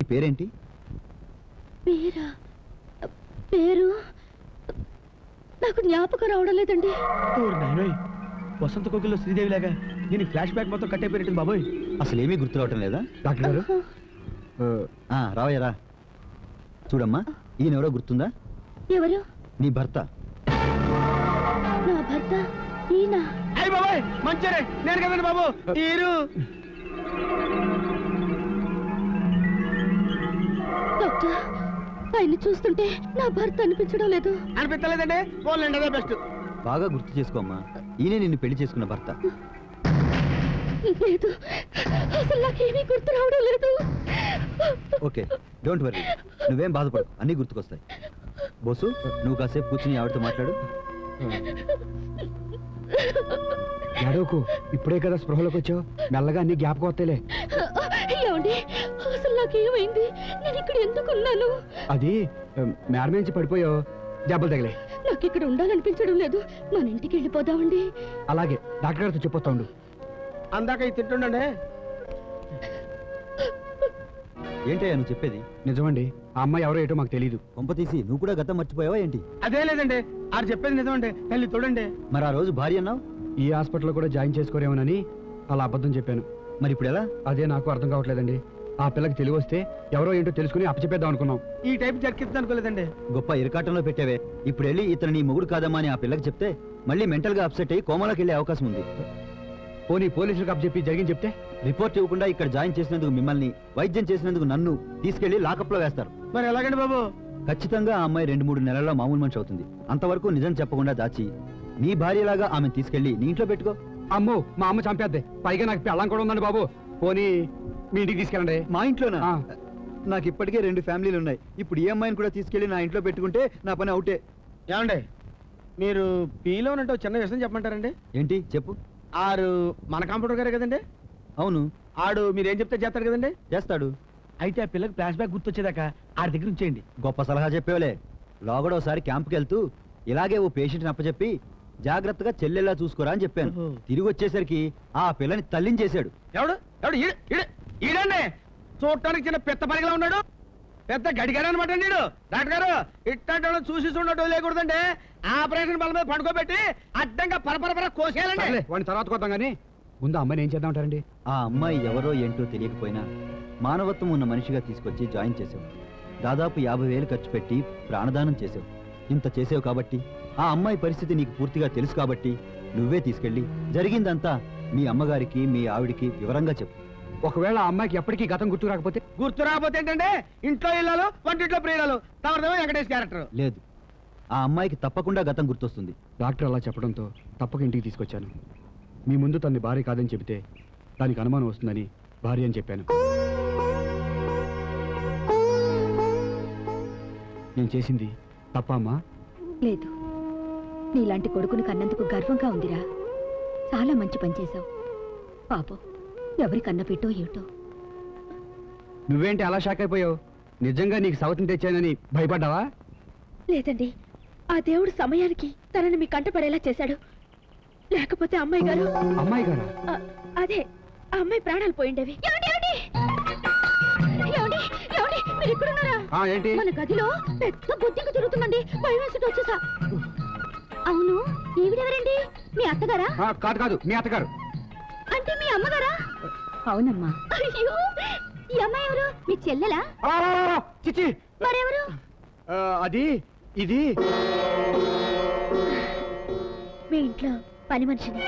పేరేంటి? పేరు నాకు జ్ఞాపకం రావడం లేదండి. వసంత కోకిల్లో శ్రీదేవి లాగా దీని ఫ్లాష్ బ్యాక్ మొత్తం కట్టయిపోయినట్టు బాబోయ్. అసలు ఏమీ గుర్తు రావటం లేదా? డాక్టర్ గారు రావయ్యరా. చూడమ్మా, ఈయన ఎవరో గుర్తుందా? ఎవరు? నీ భర్త. నా భర్త ఈయన? అయ్యి బాబాయ్ మంచిరే, నేను కదండి బాబు. తీరు డాక్టర్, ఆయన చూస్తుంటే నా భర్త అనిపించడం లేదు. అనిపించలేదండి? పోలేండి, అదే బెస్ట్. బాగా గుర్తు చేసుకోమ్మా, ఈయనే నిన్ను పెళ్లి చేసుకున్న భర్త. లేదు, అసలు నాకేమీ గుర్తు రావడం లేదు. ఓకే, డోంట్ వరీ, నువ్వేం బాధపడు, అన్నీ గుర్తుకొస్తాయి. బోసు, నువ్వు కాసేపు కూర్చుని ఆవిడతో మాట్లాడు. నడవకు, ఇప్పుడే కదా స్పృహలోకి వచ్చావు, మెల్లగా అన్ని జ్ఞాపకం వస్తాయిలే. ఏమండి, అసలు నాకేమైంది? నేను ఇక్కడ ఎందుకున్నాను? అది మేడ నుంచి పడిపోయావు, దెబ్బలు తగిలే. నాకు ఇక్కడ ఉండాలనిపించడం లేదు, మన ఇంటికి వెళ్ళిపోదామండి. అలాగే, డాక్టర్ గారితో చెప్పొస్తా ఉండు. అందాక ఇది తింటుండే. ఏంటయ్యా నువ్వు చెప్పేది? నిజమండి, ఆ అమ్మాయి ఎవరో ఏటో మాకు తెలియదు. కొంప తీసి నువ్వు కూడా గతం మర్చిపోయావా ఏంటి? అదే లేదండి, ఆరు చెప్పేది నిజమండి. తల్లి తోడండి. మరి ఆ రోజు భార్య అన్నావు? ఈ హాస్పిటల్లో కూడా జాయిన్ చేసుకోరేమోనని అలా అబద్ధం చెప్పాను. మరి ఇప్పుడు ఎలా? అదే నాకు అర్థం కావట్లేదండి. ఆ పిల్లకి తెలివి వస్తే ఎవరో ఏంటో తెలుసుకుని అప్పచెప్పేద్దాం అనుకున్నాం. ఈ టైప్ జరిగిద్దాం అనుకోలేదండి. గొప్ప ఇరకాటంలో పెట్టావే. ఇప్పుడు వెళ్ళి ఇతను నీ మొగుడు కాదమ్మా అని ఆ పిల్లకి చెప్తే మళ్ళీ మెంటల్ గా అప్సెట్ అయ్యి కోమాలోకి వెళ్ళే అవకాశం ఉంది. పోనీ పోలీసులకు అప్పచెప్పి జరిగింది చెప్తే? రిపోర్ట్ ఇవ్వకుండా ఇక్కడ జాయిన్ చేసినందుకు మిమ్మల్ని, వైద్యం చేసినందుకు నన్ను తీసుకెళ్లి లాకప్ లో వేస్తారు. మరి ఎలాగండి బాబు? ఖచ్చితంగా ఆ అమ్మాయి 2-3 నెలల్లో మామూలు మనిషి అవుతుంది. అంతవరకు నిజం చెప్పకుండా దాచి నీ భార్యలాగా ఆమెను తీసుకెళ్లి నీ ఇంట్లో పెట్టుకో. అమ్మో, మా అమ్మ చంపేద్దే. పైగా నాకు పెళ్ళం కూడా ఉందండి బాబు. పోనీ మీ ఇంటికి తీసుకెళ్ళండి. మా ఇంట్లోనా? నాకు ఇప్పటికే 2 ఫ్యామిలీలు ఉన్నాయి. ఇప్పుడు ఈ అమ్మాయిని కూడా తీసుకెళ్లి నా ఇంట్లో పెట్టుకుంటే నా పని అవుటే. ఏమండి, మీరు పీలో ఉన్నట్టు చిన్న విషయం చెప్పమంటారండి? ఏంటి చెప్పు. ఆరు మన కంప్యూటర్ గారే కదండి? అవును. ఆడు మీరేం చెప్తే చేస్తాడు కదండి? చేస్తాడు. అయితే ఆ పిల్లకి ఫ్లాష్ బ్యాక్ గుర్తొచ్చేదాకా ఆడి దగ్గర ఉంచేయండి. గొప్ప సలహా చెప్పేవలే. లోగడ ఒకసారి క్యాంప్కి వెళ్తూ ఇలాగే ఓ పేషెంట్ని అప్పచెప్పి జాగ్రత్తగా చెల్లెలా చూసుకోరా అని చెప్పాను. తిరిగి వచ్చేసరికి ఆ పిల్లని తల్లించేశాడు. ఎవడు ఎవడు? ఈడండి చూడటానికి చిన్న పెద్ద పరిగలా ఉన్నాడు, పెద్ద గడిగాడు అనమాట. నీడు డాక్టర్ గారు ఇట్టాడు చూసి చూడటం లేకూడదండి. ఆపరేషన్ బల మీద పండుకోబెట్టి అడ్డంగా పరపరపర కోసేయాలండి. వాడిని తర్వాత కొద్దాం కానీ ముందు అమ్మాయిని ఏం చేద్దామంటారండి? ఆ అమ్మాయి ఎవరో ఏంటో తెలియకపోయినా మానవత్వం ఉన్న మనిషిగా తీసుకొచ్చి జాయిన్ చేసావు. దాదాపు 50,000 ఖర్చు పెట్టి ప్రాణదానం చేసావు. ఇంత చేసావు కాబట్టి, ఆ అమ్మాయి పరిస్థితి నీకు పూర్తిగా తెలుసు కాబట్టి నువ్వే తీసుకెళ్ళి జరిగిందంతా మీ అమ్మగారికి, మీ ఆవిడికి వివరంగా చెప్పు. ఒకవేళ ఆ అమ్మాయికి ఎప్పటికీ గతం గుర్తు రాకపోతే ఏంటంటే ఇంట్లో ఇల్లాలు, వంటింట్లో ప్రియురాలు, తమదేమో వెంకటేష్ క్యారెక్టర్. లేదు, ఆ అమ్మాయికి తప్పకుండా గతం గుర్తొస్తుంది. డాక్టర్ అలా చెప్పడంతో తప్పక ఇంటికి తీసుకొచ్చాను. మీ ముందు తన భార్య కాదని చెబితే దానికి అనుమానం వస్తుందని భార్య అని చెప్పాను. నేను చేసింది తప్ప అమ్మా? లేదు, నీలాంటి కొడుకుని కన్నందుకు గర్వంగా ఉందిరా. చాలా మంచి పని చేశావు. పాపం ఎవరి కన్న పెట్టో ఏటో. నువ్వేంటి అలా షాక్ అయిపోయావు? నిజంగా నీకు సవతిని తెచ్చానని భయపడ్డావా? లేదండి, ఆ దేవుడు సమయానికి తనని మీ కంట పడేలా చేశాడు. లేకపోతే అమ్మాయి గారు అదే ఆ అమ్మాయి ప్రాణాలు పోయిండేవి. మన గదిలో పెద్ద బుద్ధికి తిరుగుతుందండి. భయం వేసి వచ్చేసా. అవును, ఈవిడెవరండి? మీ అత్తగారా? కాదు, మీ అత్తగారు. అంటే మీ అమ్మగారా? అవునమ్మా. అయ్యో, ఈ అమ్మాయి ఎవరు? మీ చెల్లెలా? చిచి, మరెవరు? అది ఇది మీ ఇంట్లో పని మనిషిని.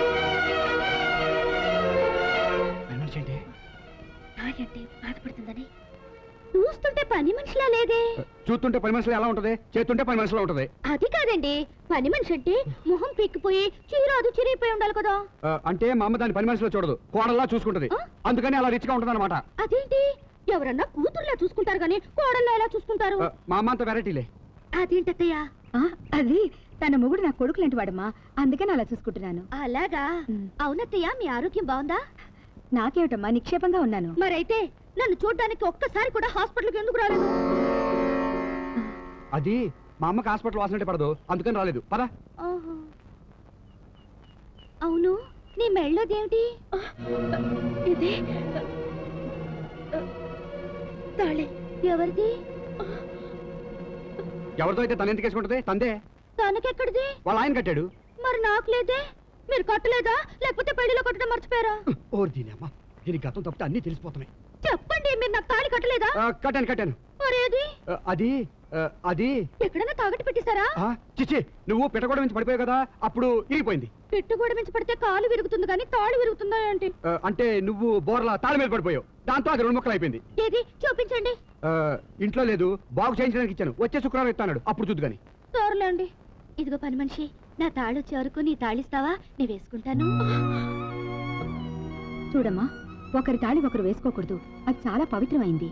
అంటే బాధపడుతుందని చూస్తుంటే పని మనిషిలా లేదే. చూస్తుంటే పని మనిషిలో ఎలా ఉంటది, చేస్తుంటే పని మనిషిలో ఉంటది. అది కాదండి, పని మనిషి అంటే మొహం పీక్కిపోయి చీరాదు చిరిగిపోయి ఉండాలి కదా. అంటే మా అమ్మ దాని పని మనిషిలో చూడదు, కోడల్లా చూసుకుంటది. అందుకని అలా రిచ్గా ఉంటది అనమాట. అదేంటి, ఎవరన్నా కూతురులా చూసుకుంటారు కానీ కోడల్లా ఎలా చూసుకుంటారు? మా అమ్మ అంత వెరైటీలే. అదేంటయ్యా? అది తన మొగుడు నా కొడుకు లాంటి వాడమ్మా, అందుకని అలా చూసుకుంటున్నాను. అలాగా? అవునత్తయ్య, మీ ఆరోగ్యం బాగుందా? నాకేమిటమ్మా, నిక్షేపంగా ఉన్నాను. మరైతే నన్ను చూడ్డానికి ఒక్కసారి కూడా హాస్పిటల్కి ఎందుకు రాలేదు? అది మా అమ్మకి హాస్పిటల్ వాసనట్టే పడదు, అందుకని రాలేదు. పద. అవును, నీ మెళ్ళోదేమిటి? ఇది తాళి ఎవరిది? ఎవరితో అయితే తన ఎందుకు వేసుకుంటది? తందే. తనకెక్కడిది? వాళ్ళ ఆయన కట్టాడు. మరి నాకు లేదే. మీరు కట్టలేదా లేకపోతే పెళ్లిలో కట్టడం మర్చిపోయారా? ఓర్ దీనమ్మా, దీని గతం తప్పితే అన్నీ తెలిసిపోతున్నాయి. చెప్పండి, మీరు నాకు తాళి కట్టలేదా? కట్టాను. మరేది? అది ఎక్కడైనా తాగట్టు పెట్టేశారా? చిచ్చి, నువ్వు పెట్టగొడ నుంచి పడిపోయావు కదా, అప్పుడు ఇరిగిపోయింది. పెట్టుగోడ మించి పడితే కాలు విరుగుతుంది కానీ తాళి విరుగుతుందా ఏంటి? అంటే నువ్వు బోర్లా తాళి మీద పడిపోయావు, దాంతో అది 2 ముక్కలు అయిపోయింది. ఏది చూపించండి. ఇంట్లో లేదు, బాగు చేయించడానికి ఇచ్చాను, వచ్చే శుక్రవారం ఇస్తాడు, అప్పుడు చూద్దు గాని. సర్లేండి. ఇదిగో పని మనిషి, నా తాళి వచ్చే వరకు నీ తాళిస్తావా? నీ వేసుకుంటాను. చూడమ్మా, ఒకరి తాళి ఒకరు వేసుకోకూడదు, అది చాలా పవిత్రమైంది.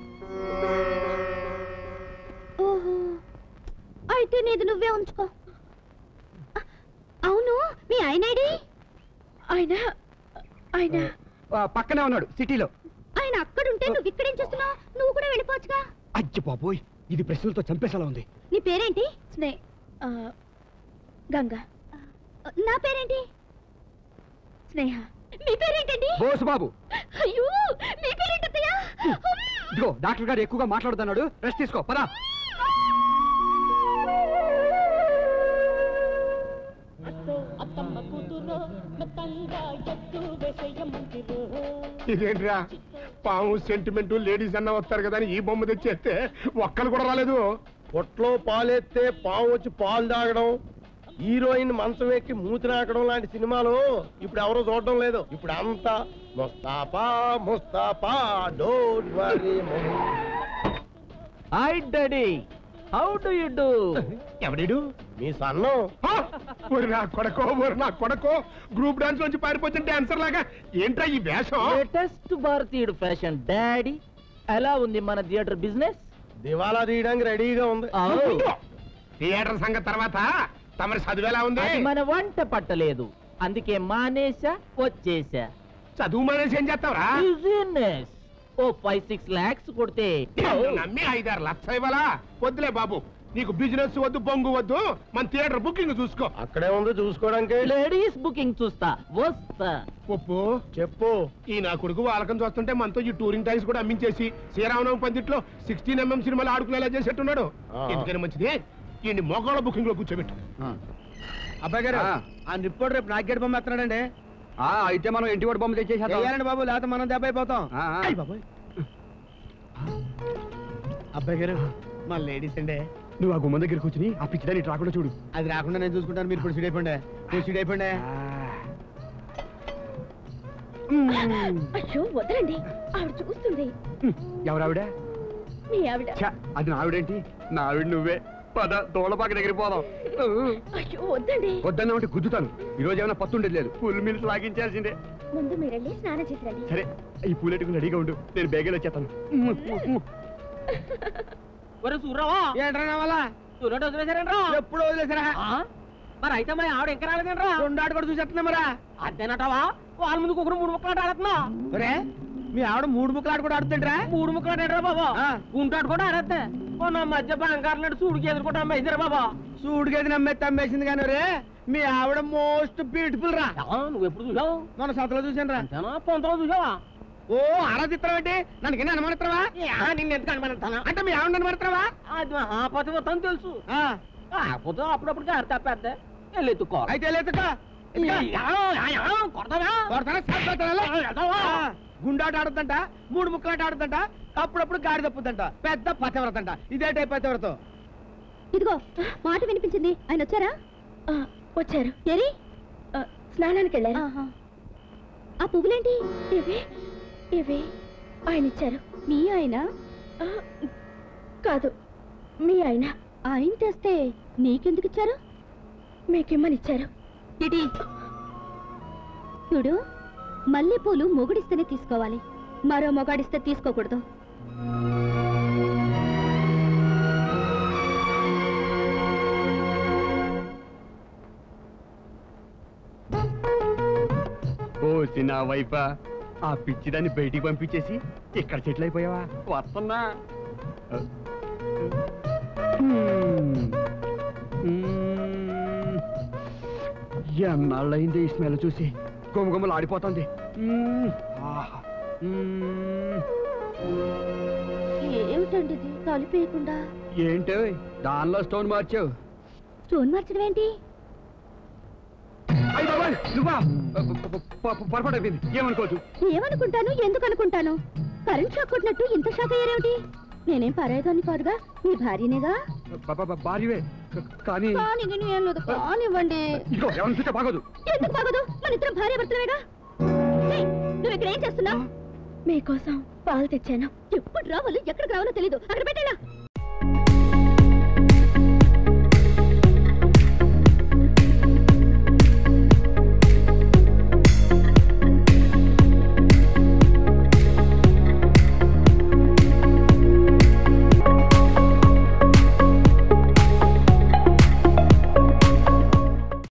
ఓహో, అయితే నీది నువ్వే ఉంచుకో. అవును, మీ ఆయనేడి? ఆయన పక్కనే ఉన్నాడు, సిటీలో. ఆయన అక్కడుంటే నువ్వు ఇక్కడేం చేస్తున్నావు? నువ్వు కూడా వెళ్ళిపోవచ్చుగా. అజ్జి బాబోయ్, ఇది ప్రశ్నలతో చంపేసేలా ఉంది. నీ పేరేంటి? గంగా. నా పేరేంటి? స్నేహ. మీ పేరేంటండి? బోసు బాబు. అయ్యో, మీ పేరేంటయ్యా? ఇదిగో డాక్టర్ గారు ఎక్కువగా మాట్లాడుతున్నాడు, రెస్ట్ తీసుకో, పదా. ఇదేంట్రా, పాము సెంటిమెంట్ లేడీస్ అన్న వస్తారు కదా అని ఈ బొమ్మ తెచ్చేస్తే ఒక్కరు కూడా రాలేదు. పొట్లో పాలెత్తే పాము వచ్చి పాలు తాగడం, హీరోయిన్ మంచం ఎక్కి మూతి నాకడం లాంటి సినిమాలు ఇప్పుడు ఎవరు చూడడం లేదు. ఇప్పుడు అంతా Mustafa Mustafa don't worry. Hi daddy, how do you do? ఎవడీడు? మీ సన్నం. నా కొడకో గ్రూప్ డాన్స్ నుంచి పారిపోతున్న డాన్సర్ లాగా ఏంట్రా ఈ వేషం? లేటెస్ట్ భారతీయుడు ఫ్యాషన్ డాడీ. ఎలా ఉంది మన థియేటర్ బిజినెస్? దివాలా తీయడానికి రెడీగా ఉంది. థియేటర్ సంగతి తర్వాత తమరి చదువు ఎలా ఉంది? అది మన వంట పట్టలేదు, అందుకే మానేసా, వచ్చేసా. చదువు మానేసి ఏం చేస్తావురా? బిజినెస్ ఓ 5-6 lakhs కొడితే నమ్మి 5-6 లక్షలు ఇవ్వాలా? వద్దులే బాబు, నీకు బిజినెస్ వద్దు, బొంగు వద్దు, మన థియేటర్ బుకింగ్ చూసుకో. అక్కడే ఉంది చూసుకోవడానికి. లేడీస్ బుకింగ్ చూస్తా, వస్తా. ఒప్పు చెప్పు. ఈ నా కొడుకు వాళ్ళకం చూస్తుంటే మనతో ఈ టూరింగ్ టైమ్స్ కూడా అమ్మించేసి శ్రీరామనవమి పందిట్లో 16mm సినిమాలు ఆడుకునేలా చేసేట్టున్నాడు. ఎందుకని మంచిది, ఈ మొగాళ్ళ బుకింగ్ లో కూర్చోబెట్టు. అబ్బాయి గారు, ఆ నిప్పుడు రేపు నాగేడు బొమ్మ ఎత్తున్నాడండి. అయితే మనం ఇంటి వాడి బొమ్మ తెచ్చేసేద్దాం బాబు, లేకపోతే మనం దెబ్బ అయిపోతాం. అబ్బాయి గారు, మా లేడీస్ అండి. నువ్వు ఆ గుమ్మం దగ్గర కూర్చుని ఆ పిచ్చిదాన్ని రాకుండా చూడు. అది రాకుండా నేను చూసుకుంటాను, మీరు ఇప్పుడు సీడ్ అయిపోండి. సీడ్ అయిపోండి. అయ్యో వదలండి, ఆవిడ చూస్తుంది. ఎవరావిడ? మీ ఆవిడ. అది నా ఆవిడేంటి? నా ఆవిడ నువ్వే. పద, తోలపాక దగ్గర పోదాం. అయ్యో వద్దండి. వద్దన్నా ఉంటే గుద్దుతాను. ఈ రోజు ఏమైనా పత్తుండేది లేదు, ఫుల్ మిల్స్ లాగించాల్సిందే. ముందు మీరెళ్ళి స్నానం చేసి రండి. సరే, ఈ పూలెట్టుకుని రెడీగా ఉండు, నేను బేగేలో వచ్చేస్తాను. ఏంట్రా వల్ల ఎప్పుడు వదిలేసారా? మరి అయితే మరి ఆవిడ ఇంకా రాలేదంట్రా? రెండు ఆట కూడా చూసేస్తున్నా మరా. అంతేనటవా? వాళ్ళ ముందుకు ఒకరు 3 ముక్కలు ఆడుతున్నా. ఒరే, మీ ఆవిడ 3 ముక్కలు ఆట కూడా ఆడుతుంటరా? 3 ముక్కలు ఆడారా బాబా? గుంటాడు కూడా ఆడద్దా? నా మధ్య బంగారు సూడికి ఎదుర్కొంటా అమ్మేసారా బాబా? సూడికేది నమ్మేస్తే అమ్మేసింది కానీ రే, మీ ఆవిడ మోస్ట్ బ్యూటిఫుల్ రా. నువ్వు ఎప్పుడు చూసావు? మన సతలో చూసాను రా. పొంతలో చూసావా? ఓ ఆరాధిత్రం ఏంటి? నన్ను కింద అనుమానిత్రవా? నిన్ను ఎందుకు అనుమానిస్తానా? అంటే మీ ఆవిడ అనుమానిత్రవా? అది మహాపతివతం తెలుసు. కాకపోతే అప్పుడప్పుడు గారు తప్పేద్దా వెళ్ళెత్తుకో. అయితే వెళ్ళెత్తుకో. గుండాట ఆడుతుంట, 3 ముక్కలాట ఆడుతుంట, అప్పుడప్పుడు గాడి తప్పుతుంట. పెద్ద పతివ్రతంట. ఇదే టైప్ పతివ్రతం. ఇదిగో మాట వినిపించింది. ఆయన వచ్చారా? వచ్చారు. ఏరి స్నానానికి వెళ్ళారు. ఆ పువ్వులేంటి? ఇవి ఆయన ఇచ్చారు. మీ ఆయన? కాదు, మీ ఆయన. ఆయన తెస్తే నీకెందుకు ఇచ్చారు? మీకిమ్మని ఇచ్చారు. ఇటీ చూడు, మల్లెపూలు మొగుడిస్తేనే తీసుకోవాలి, మరో మొగాడిస్తే తీసుకోకూడదు. ఓ చిన్న వైఫా, ఆ పిచ్చిదాన్ని బయటికి పంపించేసి ఇక్కడ సెటిల్ అయిపోయావా? వస్తున్నా. ఎన్నాళ్ళయింది ఈ స్మెల్ చూసి, గుమగుమలు ఆడిపోతుంది. ఏమిటండి ఇది కలిపేయకుండా? ఏంటో దానిలో స్టోన్ మార్చావు. స్టోన్ మార్చడం ఏంటి? అయ్య బాబాయ్ నువ్వా? పొరపాటు అయిపోయింది, ఏమనుకోవద్దు. ఏమనుకుంటాను, ఎందుకు అనుకుంటాను? కరెంట్ షాక్ కొట్టినట్టు ఇంత షాక్ అయ్యారేమిటి? నేనేం పరాయిదాన్ని కాదుగా, మీ భార్యనేగా. భార్యవే కానీ ఏం లేదు, కానివ్వండి. ఇదిగో ఎవరిని చూస్తే బాగోదు. ఎందుకు బాగోదు? మన ఇద్దరం భార్య భర్తలేగా. నువ్వు ఇక్కడ ఏం చేస్తున్నావు? మీకోసం పాలు తెచ్చాను. ఎప్పుడు రావాలో ఎక్కడికి రావాలో తెలీదు. అక్కడ పెట్టేలా.